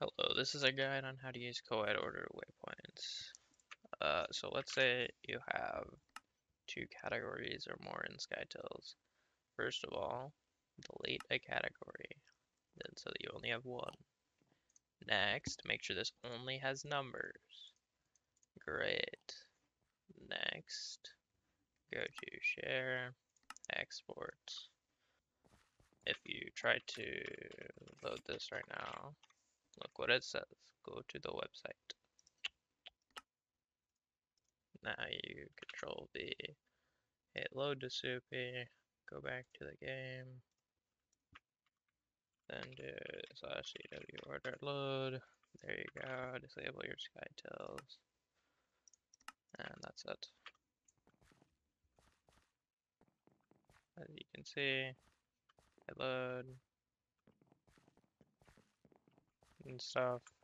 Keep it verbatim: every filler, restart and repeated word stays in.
Hello, this is a guide on how to use coleweight order waypoints. Uh, so let's say you have two categories or more in SkyTills. First of all, delete a category, then so that you only have one. Next, make sure this only has numbers. Great. Next, go to share, export. If you try to load this right now, look what it says. Go to the website. Now you control V, hit load to soupy, go back to the game, then do slash cw order load. There you go, disable your SkyTills, and that's it. As you can see, hit load and stuff.